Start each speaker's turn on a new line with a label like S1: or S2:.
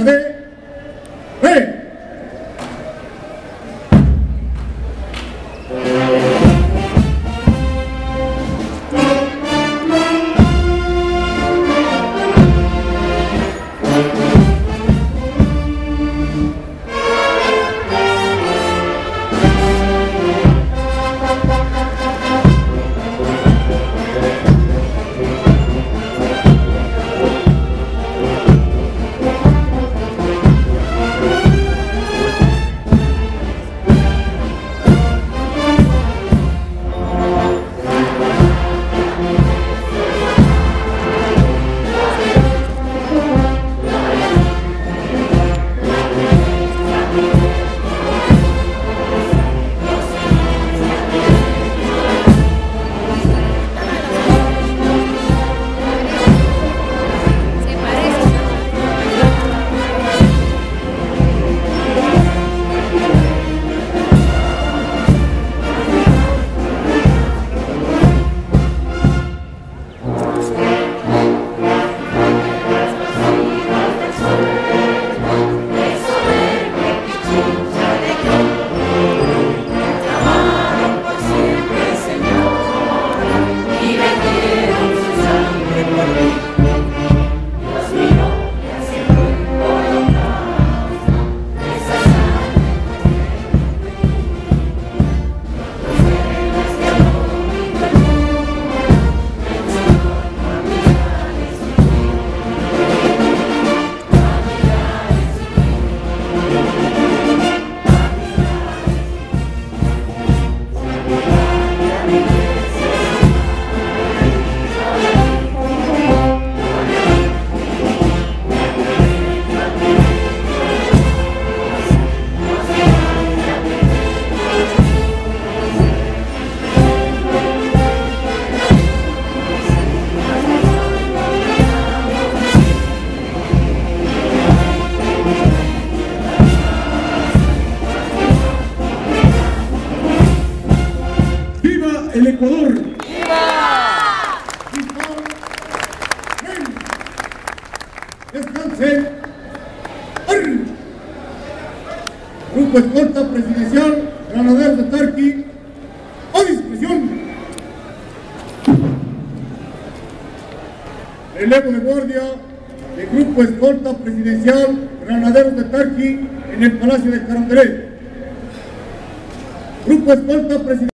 S1: Letra D. ¡Ve! El Ecuador. ¡Viva! Descansen. Grupo escolta presidencial, granaderos de Tarqui, a discreción. Relevo de guardia del Grupo escolta presidencial, granaderos de Tarqui, en el Palacio de Carondelet. Grupo escolta presidencial.